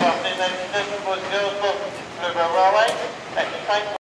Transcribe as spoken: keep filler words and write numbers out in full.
Good afternoon, ladies and gentlemen, boys and girls. Welcome to Bluebell Railway. At the same